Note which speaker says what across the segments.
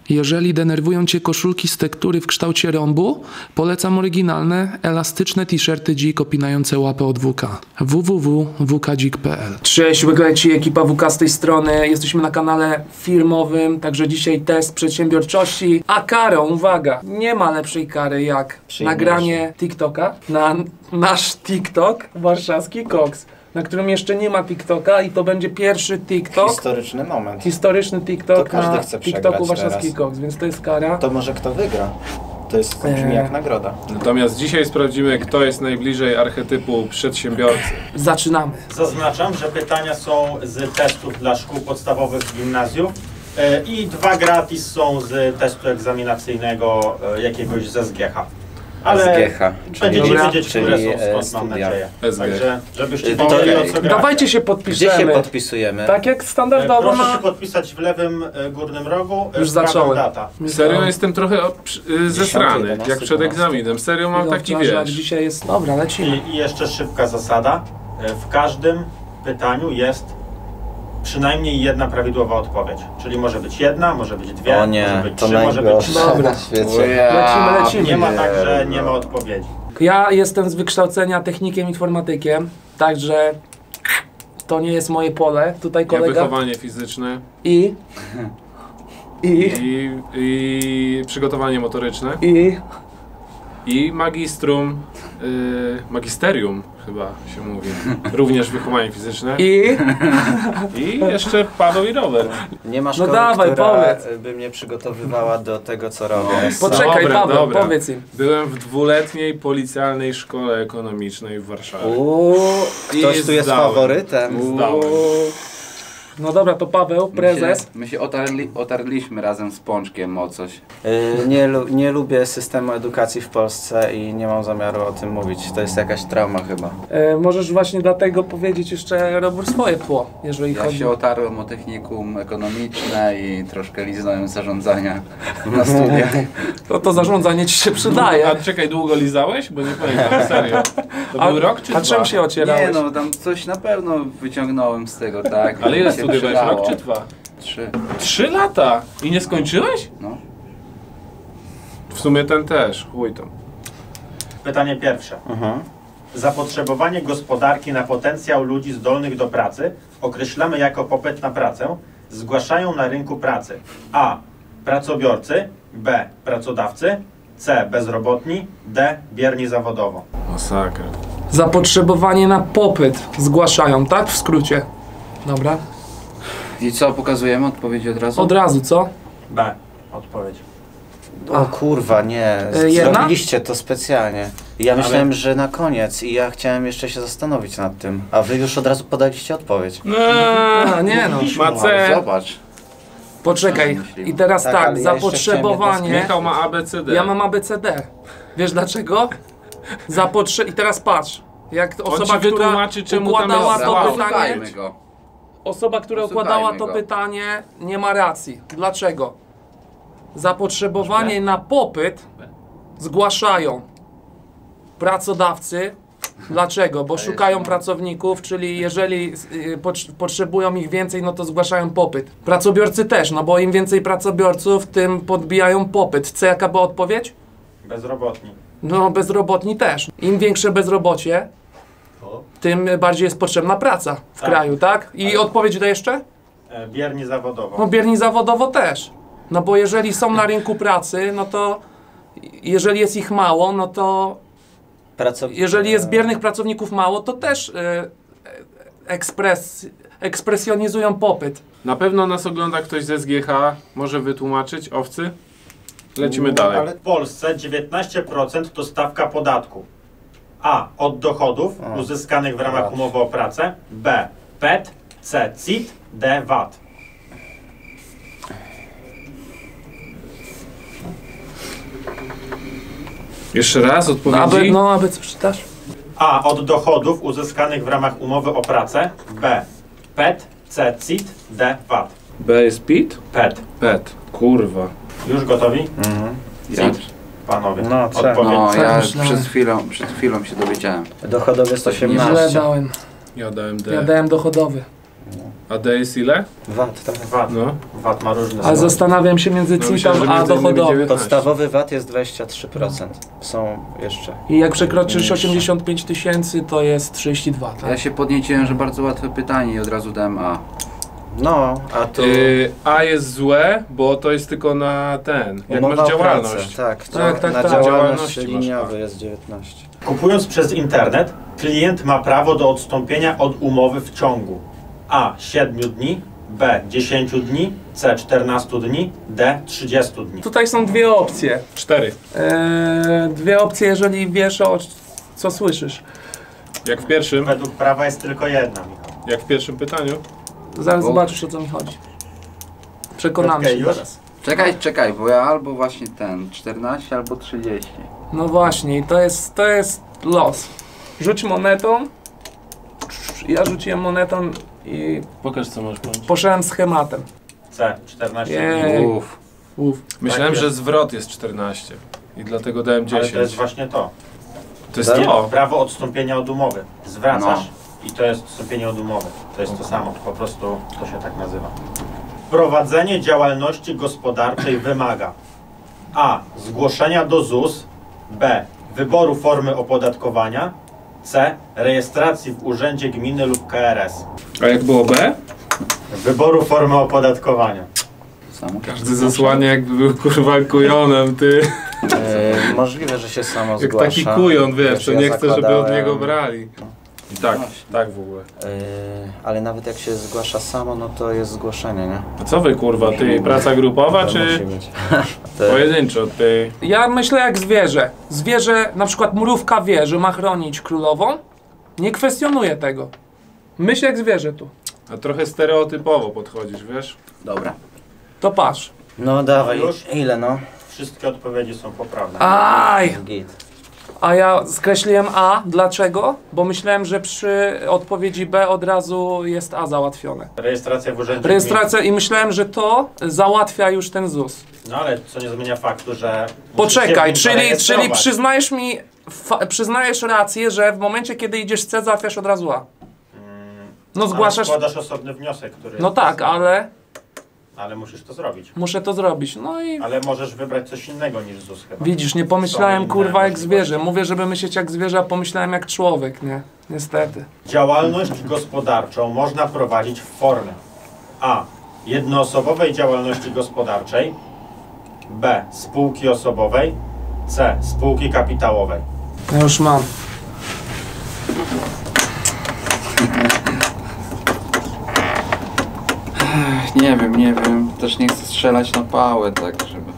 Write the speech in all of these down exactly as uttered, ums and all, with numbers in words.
Speaker 1: Jeżeli denerwują Cię koszulki z tektury w kształcie rąbu, polecam oryginalne, elastyczne t-shirty Dzik opinające łapę od W K. w w w kropka w k dzik kropka p l. Cześć, wygląda ekipa W K z tej strony. Jesteśmy na kanale firmowym, także dzisiaj test przedsiębiorczości. A karą, uwaga, nie ma lepszej kary jak nagranie TikToka na nasz TikTok, warszawski Koks, na którym jeszcze nie ma TikToka i to będzie pierwszy TikTok.
Speaker 2: Historyczny moment.
Speaker 1: Historyczny TikTok
Speaker 2: to
Speaker 1: na
Speaker 2: chce
Speaker 1: TikToku warszawski Koks, więc to jest kara.
Speaker 2: To może kto wygra? To jest brzmi eee. jak nagroda.
Speaker 3: Natomiast dzisiaj sprawdzimy, kto jest najbliżej archetypu przedsiębiorcy.
Speaker 1: Zaczynamy.
Speaker 4: Zaznaczam, że pytania są z testów dla szkół podstawowych w gimnazjum yy, i dwa gratis są z testu egzaminacyjnego yy, jakiegoś z S G H. Ale
Speaker 2: S G H,
Speaker 4: będziecie
Speaker 2: czyli,
Speaker 4: wiedzieć, które są, skąd
Speaker 2: studia.
Speaker 4: mam nadzieję.
Speaker 3: S G H.
Speaker 4: Także, żebyście
Speaker 2: To,
Speaker 4: wiedzieli, o co gracie.
Speaker 1: Dawajcie się podpiszemy.
Speaker 2: Gdzie się podpisujemy?
Speaker 1: Tak jak standardowo
Speaker 4: Proszę
Speaker 1: na...
Speaker 4: się podpisać w lewym y, górnym rogu.
Speaker 1: Już
Speaker 4: z prawą
Speaker 1: zacząłem.
Speaker 4: Data.
Speaker 3: Serio jestem trochę y, zesrany, jak przed egzaminem. Serio mam taki, wiesz...
Speaker 1: Dzisiaj jest... Dobra, lecimy.
Speaker 4: I, I jeszcze szybka zasada. W każdym pytaniu jest przynajmniej jedna prawidłowa odpowiedź. Czyli może być jedna, może być dwie,
Speaker 2: o nie,
Speaker 4: może być
Speaker 2: to
Speaker 4: trzy, może być trzy.
Speaker 1: Dobra, lecimy, lecimy.
Speaker 4: Nie ma tak, że nie ma odpowiedzi.
Speaker 1: Ja jestem z wykształcenia technikiem informatykiem, także to nie jest moje pole. Tutaj
Speaker 3: Ja
Speaker 1: kolega.
Speaker 3: wychowanie fizyczne
Speaker 1: I... I...
Speaker 3: i, i przygotowanie motoryczne
Speaker 1: I...
Speaker 3: i magistrum, y, magisterium chyba się mówi, również wychowanie fizyczne
Speaker 1: I...
Speaker 3: i jeszcze Paweł i rower.
Speaker 2: Nie ma
Speaker 1: No
Speaker 2: szkoły,
Speaker 1: dawaj,
Speaker 2: która
Speaker 1: powiedz.
Speaker 2: by mnie przygotowywała do tego, co robię.
Speaker 1: Poczekaj,
Speaker 3: Dobra,
Speaker 1: Paweł,
Speaker 3: dobra.
Speaker 1: powiedz im.
Speaker 3: Byłem w dwuletniej policjalnej szkole ekonomicznej w Warszawie.
Speaker 2: Uuu, ktoś tu jest
Speaker 3: zdałem.
Speaker 2: faworytem.
Speaker 3: Zdałem.
Speaker 1: No dobra, to Paweł, prezes.
Speaker 5: My się, my się otarli, otarliśmy razem z Pączkiem o coś.
Speaker 2: Yy, nie, lu nie lubię systemu edukacji w Polsce i nie mam zamiaru o tym mówić. To jest jakaś trauma chyba.
Speaker 1: E, możesz właśnie dlatego powiedzieć jeszcze, Robór, swoje tło, jeżeli
Speaker 5: Ja
Speaker 1: chodzi...
Speaker 5: się otarłem o technikum ekonomiczne i troszkę liznąłem zarządzania na studiach.
Speaker 1: To, to zarządzanie ci się przydaje.
Speaker 3: A czekaj, długo lizałeś? Bo nie pamiętam, serio. To
Speaker 1: A,
Speaker 3: był rok czy
Speaker 1: a
Speaker 3: dwa?
Speaker 1: czym się ocierałeś?
Speaker 5: Nie no, tam coś na pewno wyciągnąłem z tego, tak?
Speaker 3: Ale ile
Speaker 5: się
Speaker 3: studiowałeś?
Speaker 5: przydało.
Speaker 3: Rok czy dwa?
Speaker 5: Trzy.
Speaker 3: Trzy lata! I nie skończyłeś?
Speaker 5: No.
Speaker 3: W sumie ten też, chuj tam.
Speaker 4: Pytanie pierwsze.
Speaker 2: Mhm.
Speaker 4: Zapotrzebowanie gospodarki na potencjał ludzi zdolnych do pracy określamy jako popyt na pracę. Zgłaszają na rynku pracy A. Pracobiorcy, B. Pracodawcy, C. Bezrobotni, D. Bierni zawodowo.
Speaker 3: Masakra.
Speaker 1: Zapotrzebowanie na popyt zgłaszają, tak? W skrócie. Dobra.
Speaker 5: I co, pokazujemy odpowiedzi od razu?
Speaker 1: Od razu, co?
Speaker 4: B. Odpowiedź.
Speaker 2: O kurwa, nie.
Speaker 1: jedna?
Speaker 2: Zrobiliście to specjalnie. Ja myślałem, że na koniec i ja chciałem jeszcze się zastanowić nad tym. A wy już od razu podaliście odpowiedź.
Speaker 1: A, nie no.
Speaker 3: Ma
Speaker 5: No,
Speaker 3: C.
Speaker 5: zobacz.
Speaker 1: Poczekaj. I teraz
Speaker 2: Tak,
Speaker 1: tak,
Speaker 2: ale ja jeszcze
Speaker 1: zapotrzebowanie...
Speaker 3: Michał ma A, B, C, D.
Speaker 1: Ja mam A, B, C, D. Wiesz dlaczego? Zapotrze... I teraz patrz. Jak
Speaker 3: On
Speaker 1: osoba,
Speaker 3: ci
Speaker 1: która
Speaker 3: wytłumaczy, czemu tam
Speaker 1: układała
Speaker 3: jest
Speaker 1: to
Speaker 3: wow.
Speaker 1: pytanie...
Speaker 5: Posłuchajmy go.
Speaker 1: Osoba, która
Speaker 5: Posłuchajmy
Speaker 1: układała to
Speaker 5: go.
Speaker 1: pytanie, nie ma racji. Dlaczego? Zapotrzebowanie na popyt zgłaszają pracodawcy. Dlaczego? Bo szukają pracowników, czyli jeżeli y, pot- potrzebują ich więcej, no to zgłaszają popyt. Pracobiorcy też, no bo im więcej pracobiorców, tym podbijają popyt. Co jaka była odpowiedź?
Speaker 4: Bezrobotni.
Speaker 1: No bezrobotni też. Im większe bezrobocie, tym bardziej jest potrzebna praca w
Speaker 4: Tak.
Speaker 1: kraju, tak? I
Speaker 4: Ale-
Speaker 1: odpowiedź daje jeszcze?
Speaker 4: E, Bierni zawodowo.
Speaker 1: No bierni zawodowo też. No bo jeżeli są na rynku pracy, no to jeżeli jest ich mało, no to
Speaker 2: Pracow...
Speaker 1: jeżeli jest biernych pracowników mało, to też e, ekspres, ekspresjonizują popyt.
Speaker 3: Na pewno nas ogląda ktoś z S G H. Może wytłumaczyć, owcy? Lecimy dalej.
Speaker 4: Ale w Polsce dziewiętnaście procent to stawka podatku. A. Od dochodów
Speaker 2: O.
Speaker 4: uzyskanych w ramach
Speaker 2: Zobacz.
Speaker 4: umowy o pracę. B. P E T. C. C I T. D. V A T.
Speaker 3: Jeszcze raz
Speaker 1: No
Speaker 3: odpowiedzi.
Speaker 1: aby, no aby co przeczytasz?
Speaker 4: A. Od dochodów uzyskanych w ramach umowy o pracę. B. P E T. C. C I T. D. V A T.
Speaker 3: B jest Pit?
Speaker 4: P E T.
Speaker 3: Pet. Kurwa.
Speaker 4: Już gotowi?
Speaker 2: Mhm.
Speaker 4: C I T. Panowie.
Speaker 2: No, trzeba.
Speaker 4: Odpowiedź.
Speaker 5: No, ja
Speaker 1: myślałem.
Speaker 5: przed chwilą, przed chwilą się dowiedziałem.
Speaker 2: Dochodowy sto
Speaker 1: Źle
Speaker 2: osiemnaście.
Speaker 1: dałem.
Speaker 3: Ja dałem D.
Speaker 1: Ja dałem dochodowy.
Speaker 3: A D jest ile?
Speaker 2: V A T, tak?
Speaker 4: V A T.
Speaker 3: No.
Speaker 4: V A T ma różne
Speaker 1: Ale
Speaker 4: słowa.
Speaker 1: zastanawiam się między
Speaker 3: No,
Speaker 1: C I
Speaker 3: myślałem,
Speaker 1: T
Speaker 3: że
Speaker 1: a
Speaker 3: między innymi
Speaker 1: dochodowym.
Speaker 3: dziewiętnaście.
Speaker 2: Podstawowy V A T jest dwadzieścia trzy procent. Są jeszcze.
Speaker 1: I jak przekroczysz osiemdziesiąt pięć tysięcy, to jest trzydzieści dwa, tak?
Speaker 5: Ja się podnieciłem, że bardzo łatwe pytanie i od razu dałem A.
Speaker 2: No, a tu...
Speaker 3: Yy, A jest złe, bo to jest tylko na ten. Jak
Speaker 2: umowa
Speaker 3: masz
Speaker 2: o
Speaker 3: działalność.
Speaker 2: pracę, tak,
Speaker 1: Tak, tak,
Speaker 2: na
Speaker 1: tak.
Speaker 2: działalność
Speaker 3: Działalności masz,
Speaker 2: liniowy
Speaker 3: tak.
Speaker 2: jest dziewiętnaście.
Speaker 4: Kupując przez internet, klient ma prawo do odstąpienia od umowy w ciągu A. siedmiu dni, B. dziesięciu dni, C. czternastu dni, D. trzydziestu dni.
Speaker 1: Tutaj są dwie opcje.
Speaker 3: Cztery.
Speaker 1: Eee, dwie opcje, jeżeli wiesz o co słyszysz.
Speaker 3: Jak w pierwszym,
Speaker 4: Według prawa jest tylko jedna, Michał.
Speaker 3: jak w pierwszym pytaniu.
Speaker 1: Zaraz
Speaker 5: O.
Speaker 1: zobaczysz, o co mi chodzi. Przekonamy
Speaker 4: Okej,
Speaker 1: się
Speaker 4: już?
Speaker 1: teraz.
Speaker 5: Czekaj, czekaj, bo ja albo właśnie ten czternaście, albo trzydzieści.
Speaker 1: No właśnie, i to jest, to jest los. Rzuć monetą. Ja rzuciłem monetą i
Speaker 3: Pokaż co masz bądź.
Speaker 1: poszedłem schematem.
Speaker 4: C. czternaście
Speaker 1: Jej.
Speaker 4: dni.
Speaker 5: Uff.
Speaker 1: Uf.
Speaker 3: Myślałem,
Speaker 4: Tak
Speaker 3: że
Speaker 4: jest.
Speaker 3: zwrot jest czternaście. I dlatego dałem
Speaker 4: Ale to jest
Speaker 3: dziesięć.
Speaker 4: właśnie to.
Speaker 3: To jest
Speaker 2: Tak?
Speaker 3: to.
Speaker 4: Prawo odstąpienia od umowy. Zwracasz
Speaker 5: No.
Speaker 4: i to jest odstąpienie od umowy. To jest to samo, po prostu to się tak nazywa. Prowadzenie działalności gospodarczej wymaga A. Zgłoszenia do Z U S, B. Wyboru formy opodatkowania, C. Rejestracji w urzędzie gminy lub K R S.
Speaker 3: A jak było B?
Speaker 4: Wyboru formy opodatkowania.
Speaker 5: Samo.
Speaker 3: Każdy zasłania jakby był kurwa kujonem, ty.
Speaker 2: Yy, możliwe, że się samo
Speaker 3: Jak
Speaker 2: zgłasza.
Speaker 3: taki kujon, wiesz, to
Speaker 2: ja
Speaker 3: nie chce, żeby od
Speaker 2: zakładałem,
Speaker 3: niego brali. I tak,
Speaker 5: Właśnie.
Speaker 3: tak w ogóle.
Speaker 2: Yy, ale nawet jak się zgłasza samo, no to jest zgłoszenie, nie?
Speaker 3: A co wy kurwa, ty praca grupowa
Speaker 2: To
Speaker 3: czy
Speaker 2: musi być. To,
Speaker 3: pojedynczo, ty?
Speaker 1: Ja myślę jak zwierzę. Zwierzę, na przykład mrówka wie, że ma chronić królową. Nie kwestionuje tego. Myśl jak zwierzę tu.
Speaker 3: A trochę stereotypowo podchodzisz, wiesz?
Speaker 5: Dobra.
Speaker 1: To patrz.
Speaker 2: no dawaj,
Speaker 4: Już?
Speaker 2: ile no?
Speaker 4: Wszystkie odpowiedzi są poprawne.
Speaker 1: Aj!
Speaker 2: Git.
Speaker 1: A ja skreśliłem A. Dlaczego? Bo myślałem, że przy odpowiedzi B od razu jest A załatwione.
Speaker 4: Rejestracja w urzędzie
Speaker 1: Rejestracja i myślałem, że to załatwia już ten Z U S.
Speaker 4: gminy. No ale co nie zmienia faktu, że... musisz się
Speaker 1: Poczekaj,
Speaker 4: w nim
Speaker 1: czyli, czyli
Speaker 4: zarejestrować.
Speaker 1: przyznajesz mi, fa, przyznajesz rację, że w momencie kiedy idziesz C załatwiasz od razu A.
Speaker 4: Mm,
Speaker 1: No
Speaker 4: ale
Speaker 1: zgłaszasz...
Speaker 4: składasz osobny wniosek, który...
Speaker 1: No tak, ale
Speaker 4: Ale musisz to zrobić.
Speaker 1: muszę to zrobić. No i
Speaker 4: Ale możesz wybrać coś innego niż Z U S chyba.
Speaker 1: widzisz, nie pomyślałem
Speaker 4: Są inne
Speaker 1: kurwa jak
Speaker 4: możliwości.
Speaker 1: zwierzę. Mówię, żeby myśleć jak zwierzę, a pomyślałem jak człowiek, nie? Niestety.
Speaker 4: Działalność gospodarczą można prowadzić w formie A. Jednoosobowej działalności gospodarczej, B. Spółki osobowej, C. Spółki kapitałowej.
Speaker 1: Ja już mam.
Speaker 5: Nie wiem, nie wiem. Też nie chcę strzelać na pałę, tak żeby...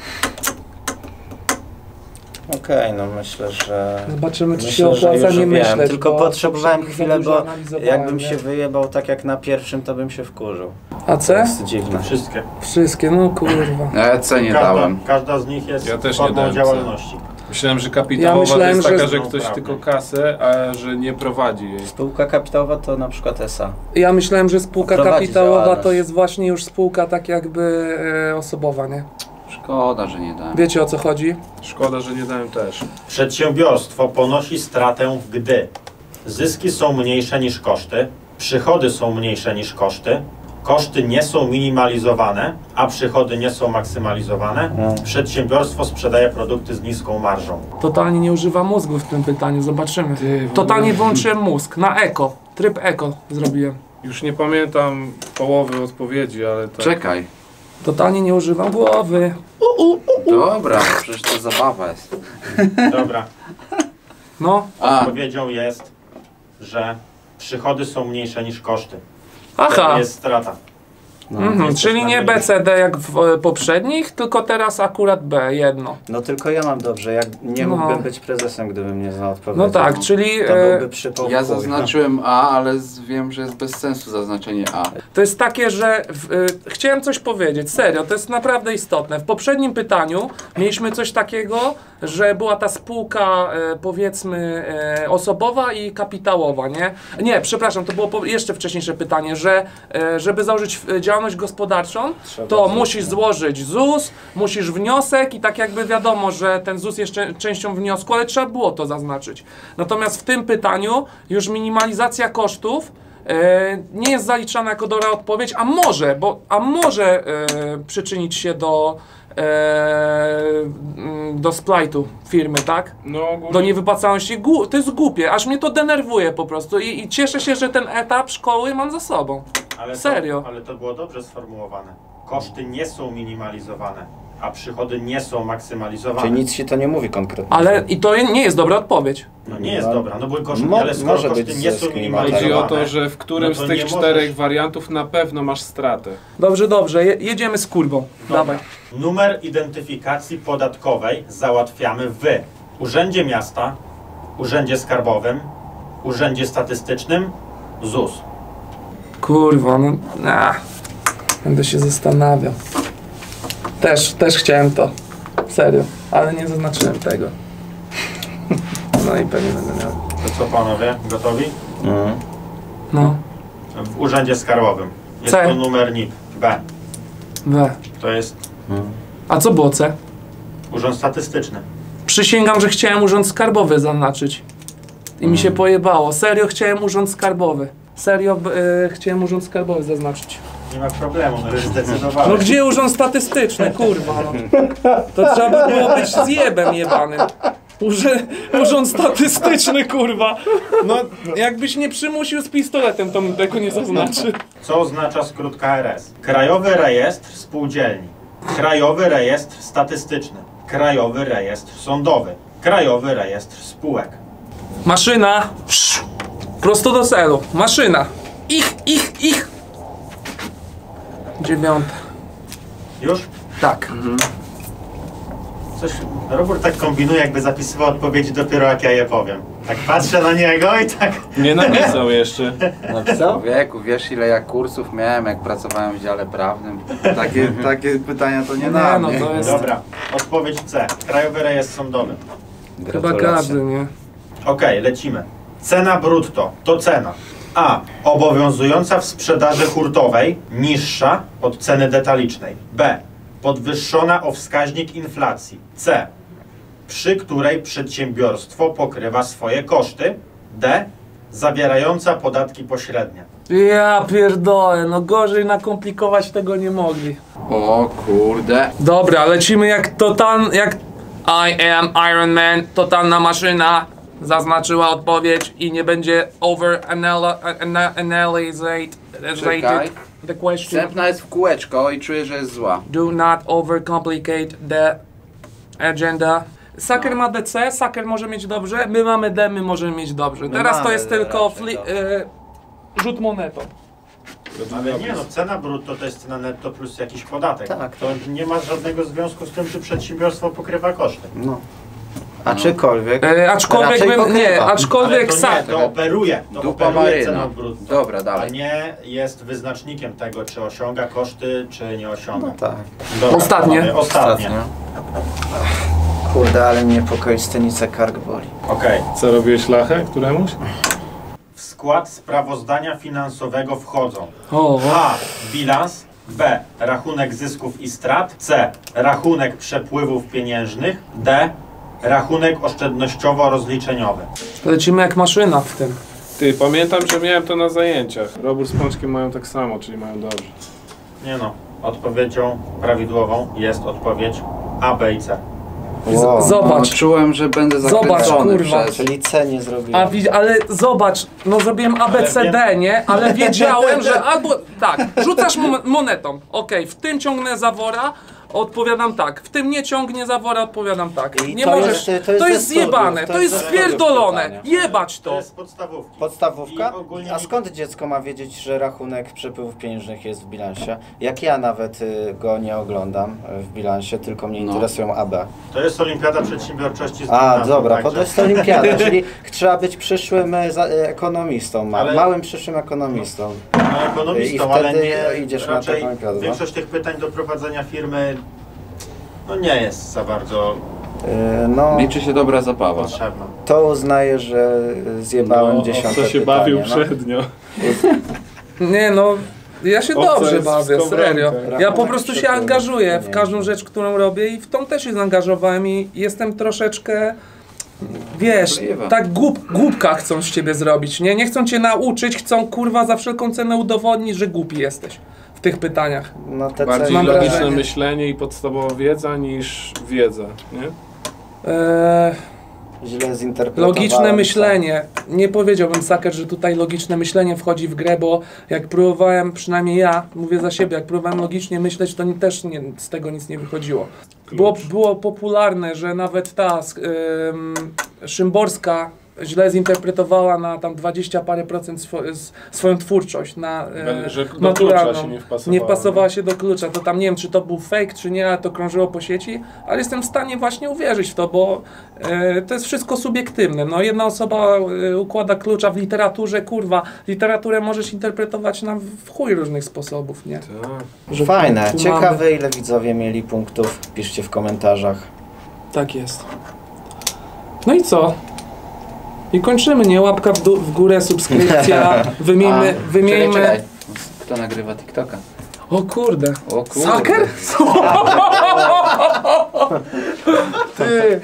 Speaker 2: Okej, no myślę, że...
Speaker 1: Zobaczymy, czy
Speaker 2: Myślę,
Speaker 1: się
Speaker 2: że
Speaker 1: opłaca
Speaker 2: już
Speaker 1: nie
Speaker 2: wiem,
Speaker 1: myśleć.
Speaker 2: tylko
Speaker 1: bo
Speaker 2: potrzebowałem
Speaker 1: za
Speaker 2: chwilę,
Speaker 1: dużo
Speaker 2: bo
Speaker 1: analizowałem,
Speaker 2: jakbym
Speaker 1: nie?
Speaker 2: się wyjebał tak jak na pierwszym, to bym się wkurzył.
Speaker 1: A
Speaker 2: To
Speaker 1: C?
Speaker 2: jest dziwne.
Speaker 4: Wszystkie.
Speaker 1: Wszystkie, no kurwa.
Speaker 5: Ja C nie
Speaker 4: Każda,
Speaker 5: dałem.
Speaker 4: każda z nich jest
Speaker 3: Ja też nie
Speaker 4: formą
Speaker 3: dałem C.
Speaker 4: działalności.
Speaker 3: Myślałem, że kapitałowa
Speaker 1: Ja myślałem,
Speaker 3: to jest taka,
Speaker 1: że-
Speaker 3: że ktoś
Speaker 4: No,
Speaker 3: tylko
Speaker 4: prawda.
Speaker 3: kasę, a że nie prowadzi jej.
Speaker 2: Spółka kapitałowa to na przykład S A.
Speaker 1: Ja myślałem, że spółka
Speaker 2: Prowadzi
Speaker 1: kapitałowa to
Speaker 2: działalność.
Speaker 1: jest właśnie już spółka tak jakby e, osobowa, nie?
Speaker 5: Szkoda, że nie dałem.
Speaker 1: Wiecie o co chodzi?
Speaker 3: Szkoda, że nie dałem też.
Speaker 4: Przedsiębiorstwo ponosi stratę, gdy zyski są mniejsze niż koszty, przychody są mniejsze niż koszty, koszty nie są minimalizowane, a przychody nie są maksymalizowane, przedsiębiorstwo sprzedaje produkty z niską marżą.
Speaker 1: Totalnie nie używam mózgu w tym pytaniu, zobaczymy.
Speaker 3: Ty, w ogóle-
Speaker 1: Totalnie wyłączyłem mózg, na eko, tryb eko zrobiłem.
Speaker 3: Już nie pamiętam połowy odpowiedzi, ale tak.
Speaker 5: Czekaj.
Speaker 1: Totalnie nie używam głowy.
Speaker 5: Dobra, przecież to zabawa jest.
Speaker 4: Dobra,
Speaker 1: No,
Speaker 5: A,
Speaker 4: odpowiedzią jest, że przychody są mniejsze niż koszty.
Speaker 1: aha,
Speaker 4: To jest strata.
Speaker 1: mhm,
Speaker 4: jest
Speaker 1: czyli
Speaker 4: coś
Speaker 1: nie
Speaker 4: na
Speaker 1: B C D jak w e, poprzednich, tylko teraz akurat B, jedno.
Speaker 2: No tylko ja mam dobrze, jak nie
Speaker 1: No.
Speaker 2: mógłbym być prezesem, gdybym nie znał odpowiedzi.
Speaker 1: No tak, czyli
Speaker 2: To
Speaker 1: e,
Speaker 2: byłby przypał w
Speaker 5: ja
Speaker 2: chuj.
Speaker 5: zaznaczyłem A, ale z- wiem, że jest bez sensu zaznaczenie A.
Speaker 1: to jest takie, że w, y, chciałem coś powiedzieć, serio, to jest naprawdę istotne. W poprzednim pytaniu mieliśmy coś takiego, że była ta spółka e, powiedzmy e, osobowa i kapitałowa, nie? Nie, przepraszam, to było po, jeszcze wcześniejsze pytanie, że e, żeby założyć e, działalność gospodarczą, to musisz złożyć Z U S, musisz wniosek i tak jakby wiadomo, że ten Z U S jest czę- częścią wniosku, ale trzeba było to zaznaczyć. Natomiast w tym pytaniu już minimalizacja kosztów e, nie jest zaliczana jako dobra odpowiedź, a może, bo, a może e, przyczynić się do e, do splajtu firmy, tak?
Speaker 3: No, ogólnie...
Speaker 1: Do niewypłacalności. Gł- to jest głupie, aż mnie to denerwuje po prostu i, i cieszę się, że ten etap szkoły mam za sobą.
Speaker 4: Ale
Speaker 1: Serio.
Speaker 4: To, ale to było dobrze sformułowane. Koszty nie są minimalizowane, a przychody nie są maksymalizowane.
Speaker 2: Czyli nic ci to nie mówi konkretnie.
Speaker 1: Ale i to nie jest dobra odpowiedź.
Speaker 4: No nie jest
Speaker 2: No,
Speaker 4: dobra, no bo koszty,
Speaker 2: mo-
Speaker 4: ale skoro
Speaker 2: może
Speaker 4: koszty
Speaker 2: być
Speaker 4: nie
Speaker 2: ze
Speaker 4: są
Speaker 2: skimatu.
Speaker 4: minimalizowane...
Speaker 3: Chodzi o to, że w którym
Speaker 4: no to
Speaker 3: z tych
Speaker 4: nie
Speaker 3: czterech
Speaker 4: możesz.
Speaker 3: wariantów na pewno masz stratę.
Speaker 1: Dobrze, dobrze, je, jedziemy z kurwą.
Speaker 4: Dobra.
Speaker 1: Dawaj.
Speaker 4: Numer identyfikacji podatkowej załatwiamy w Urzędzie Miasta, Urzędzie Skarbowym, Urzędzie Statystycznym, Z U S.
Speaker 1: Kurwa, no... A, będę się zastanawiał. Też, też chciałem to. Serio. Ale nie zaznaczyłem tego. No i pewnie będę miał.
Speaker 4: To co panowie, gotowi?
Speaker 2: Mhm.
Speaker 1: No.
Speaker 4: W Urzędzie Skarbowym. Jest
Speaker 1: C.
Speaker 4: to numer N I P. B.
Speaker 1: We.
Speaker 4: To jest
Speaker 1: A co było C?
Speaker 4: Urząd Statystyczny.
Speaker 1: Przysięgam, że chciałem urząd skarbowy zaznaczyć. I mi się pojebało. Serio chciałem urząd skarbowy. Serio e, chciałem urząd skarbowy zaznaczyć.
Speaker 4: Nie ma problemu, no już zdecydowałeś.
Speaker 1: No gdzie urząd statystyczny, kurwa no. To trzeba by było być zjebem jebanym. Urze, urząd statystyczny, kurwa. No jakbyś nie przymusił z pistoletem, to mi tego nie zaznaczy.
Speaker 4: Co oznacza skrót K R S? Krajowy Rejestr Spółdzielni. Krajowy Rejestr Statystyczny. Krajowy Rejestr Sądowy. Krajowy Rejestr Spółek.
Speaker 1: Maszyna. Prosto do celu. Maszyna. Ich, ich, ich. Dziewiąte.
Speaker 4: Już?
Speaker 1: Tak.
Speaker 4: Coś, Robert tak kombinuje, jakby zapisywał odpowiedzi dopiero jak ja je powiem. Tak patrzę na niego i tak...
Speaker 3: Nie napisał jeszcze.
Speaker 2: Napisał?
Speaker 5: Wieku, wiesz ile ja kursów miałem, jak pracowałem w dziale prawnym? Takie, takie pytania to nie,
Speaker 1: Nie,
Speaker 5: na
Speaker 1: no
Speaker 5: mnie.
Speaker 1: to jest-
Speaker 4: Dobra, odpowiedź C. Krajowy Rejestr Sądowy.
Speaker 1: Chyba
Speaker 2: Gratulacje.
Speaker 1: każdy, nie?
Speaker 4: Okej, lecimy. Cena brutto to cena A. Obowiązująca w sprzedaży hurtowej, niższa od ceny detalicznej. B. Podwyższona o wskaźnik inflacji. C. Przy której przedsiębiorstwo pokrywa swoje koszty. D. Zawierająca podatki pośrednie.
Speaker 1: Ja pierdolę, no gorzej nakomplikować tego nie mogli.
Speaker 5: O kurde.
Speaker 1: Dobra, lecimy jak total, jak I am Iron Man, totalna maszyna zaznaczyła odpowiedź i nie będzie over analyzed
Speaker 5: Czekaj.
Speaker 1: the question.
Speaker 5: Wstępna jest w kółeczko i czuję, że jest zła.
Speaker 1: Do not overcomplicate the agenda. Saker ma D C, Saker może mieć dobrze, my mamy D, my możemy mieć dobrze.
Speaker 2: My
Speaker 1: Teraz to
Speaker 2: mamy
Speaker 1: jest tylko
Speaker 2: raczej
Speaker 1: fli-
Speaker 2: dobrze.
Speaker 1: e, rzut monetą.
Speaker 4: Ale nie no, cena brutto to jest cena netto plus jakiś podatek.
Speaker 2: Tak.
Speaker 4: To nie ma żadnego związku z tym, czy przedsiębiorstwo pokrywa koszty.
Speaker 2: No. Aczkolwiek...
Speaker 1: E, aczkolwiek
Speaker 2: raczej
Speaker 1: bym, nie,
Speaker 2: pokrywa.
Speaker 4: Ale
Speaker 1: aczkolwiek
Speaker 4: to nie,
Speaker 1: Saker.
Speaker 4: to operuje. To
Speaker 5: Dupa
Speaker 4: operuje
Speaker 5: maryna.
Speaker 4: ceną brutto.
Speaker 5: Dobra,
Speaker 4: A
Speaker 5: dalej.
Speaker 4: nie jest wyznacznikiem tego, czy osiąga koszty, czy nie osiąga.
Speaker 2: No tak.
Speaker 4: Dobra,
Speaker 1: Ostatnie.
Speaker 4: panowie, Ostatnie.
Speaker 2: Kurde, ale mnie pokoi scenice kark boli.
Speaker 4: Okej.
Speaker 3: Co robiłeś lachę któremuś?
Speaker 4: W skład sprawozdania finansowego wchodzą
Speaker 1: O,
Speaker 4: A. Bilans. B. Rachunek zysków i strat. C. Rachunek przepływów pieniężnych. D. Rachunek oszczędnościowo-rozliczeniowy.
Speaker 1: lecimy jak maszyna w tym.
Speaker 3: Ty, pamiętam, że miałem to na zajęciach. Robór z Pączkiem mają tak samo, czyli mają dobrze.
Speaker 4: Nie no, odpowiedzią prawidłową jest odpowiedź A, B i C.
Speaker 2: Wow.
Speaker 1: Z- zobacz.
Speaker 5: No, czułem, że będę
Speaker 1: Zobacz,
Speaker 5: zakręcony
Speaker 1: kurwa.
Speaker 5: przez...
Speaker 2: Czyli C nie
Speaker 1: A
Speaker 2: zrobiłem.
Speaker 1: wi- ale zobacz, no zrobiłem A, B, C, D, nie? Ale wiedziałem, że albo tak, rzucasz mon- monetą, okej, w tym ciągnę zawora, odpowiadam tak, w tym nie ciągnie zawora, odpowiadam tak.
Speaker 2: I
Speaker 1: Nie
Speaker 2: to
Speaker 1: możesz,
Speaker 2: jest-
Speaker 1: to
Speaker 2: to
Speaker 1: jest,
Speaker 2: jest ze studiów,
Speaker 1: zjebane,
Speaker 2: to
Speaker 1: to
Speaker 2: jest
Speaker 1: jest
Speaker 2: ze studiów
Speaker 1: spierdolone,
Speaker 2: pytanie.
Speaker 1: jebać
Speaker 4: To
Speaker 1: to.
Speaker 4: jest podstawówki.
Speaker 2: Podstawówka?
Speaker 4: I ogólnie
Speaker 2: A
Speaker 4: nikt-
Speaker 2: skąd dziecko ma wiedzieć, że rachunek przepływów pieniężnych jest w bilansie? Jak ja nawet y, go nie oglądam y, w bilansie, tylko mnie
Speaker 5: No.
Speaker 2: interesują A B.
Speaker 4: To jest Olimpiada Przedsiębiorczości z
Speaker 2: A,
Speaker 4: gimnazjum,
Speaker 2: dobra,
Speaker 4: także-
Speaker 2: to jest olimpiada, czyli trzeba być przyszłym y, za, y, ekonomistą, ma,
Speaker 4: Ale-
Speaker 2: małym przyszłym ekonomistą.
Speaker 4: No,
Speaker 2: I
Speaker 4: ekonomistą,
Speaker 2: wtedy
Speaker 4: ale nie,
Speaker 2: idziesz na
Speaker 4: raczej
Speaker 2: taką olimpiadę, no.
Speaker 4: większość tych pytań do prowadzenia firmy no nie jest za bardzo
Speaker 2: Y, no,
Speaker 5: Liczy się dobra zabawa.
Speaker 4: potrzebna.
Speaker 2: to uznaję, że y, zjebałem
Speaker 3: No,
Speaker 2: dziesiąte
Speaker 3: co się
Speaker 2: pytanie,
Speaker 3: bawił
Speaker 2: no.
Speaker 3: przednio.
Speaker 1: Nie no, ja się
Speaker 3: Obca
Speaker 1: dobrze
Speaker 3: jest
Speaker 1: bawię,
Speaker 3: w skowronkę.
Speaker 1: serio. Ja po
Speaker 2: Rachunek
Speaker 1: prostu się
Speaker 2: przepływów
Speaker 1: angażuję w
Speaker 2: pieniężnych.
Speaker 1: każdą rzecz, którą robię i w tą też się zaangażowałem i jestem troszeczkę,
Speaker 6: wiesz,
Speaker 5: Możliwe.
Speaker 6: tak głup, głupka chcą z ciebie zrobić, nie? Nie chcą cię nauczyć, chcą kurwa za wszelką cenę udowodnić, że głupi jesteś w tych pytaniach.
Speaker 2: No te
Speaker 3: Bardziej
Speaker 6: mam
Speaker 3: logiczne
Speaker 6: wrażenie.
Speaker 3: myślenie i podstawowa wiedza niż wiedza, nie?
Speaker 6: Eee,
Speaker 2: źle zinterpretowałem.
Speaker 6: logiczne myślenie. Nie powiedziałbym, Saker, że tutaj logiczne myślenie wchodzi w grę, bo jak próbowałem, przynajmniej ja, mówię za siebie, jak próbowałem logicznie myśleć, to ni- też nie, z tego nic nie wychodziło. Było, było popularne, że nawet ta ym, Szymborska źle zinterpretowała na tam dwadzieścia parę procent swo, s, swoją twórczość na e,
Speaker 3: Że do
Speaker 6: naturalną.
Speaker 3: klucza się nie wpasowała,
Speaker 6: Nie wpasowała
Speaker 3: nie?
Speaker 6: się do klucza. To tam nie wiem, czy to był fake, czy nie, ale to krążyło po sieci, ale jestem w stanie właśnie uwierzyć w to, bo e, to jest wszystko subiektywne. No jedna osoba e, układa klucza w literaturze, kurwa, literaturę możesz interpretować na w chuj różnych sposobów, nie?
Speaker 3: Tak.
Speaker 6: Że
Speaker 2: Fajne,
Speaker 6: tu
Speaker 2: ciekawe
Speaker 6: mamy-
Speaker 2: ile widzowie mieli punktów, piszcie w komentarzach.
Speaker 6: Tak jest. No i co? I kończymy, nie? Łapka w, dół, w górę, subskrypcja, wymieńmy,
Speaker 5: A, czekaj,
Speaker 6: wymieńmy...
Speaker 5: czekaj. Kto nagrywa TikToka?
Speaker 6: O kurde.
Speaker 5: O kurde.
Speaker 6: Saker? Ty.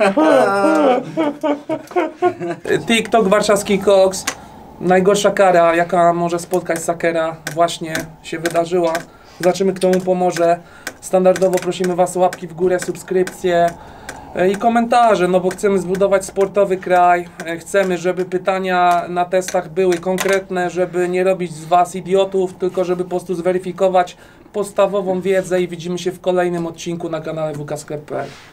Speaker 6: TikTok, warszawski koks. Najgorsza kara, jaka może spotkać Sakera, właśnie się wydarzyła. Zobaczymy, kto mu pomoże. Standardowo prosimy was o łapki w górę, subskrypcje e, i komentarze, no bo chcemy zbudować sportowy kraj. E, Chcemy, żeby pytania na testach były konkretne, żeby nie robić z was idiotów, tylko żeby po prostu zweryfikować podstawową wiedzę i widzimy się w kolejnym odcinku na kanale W K Sklep kropka p l.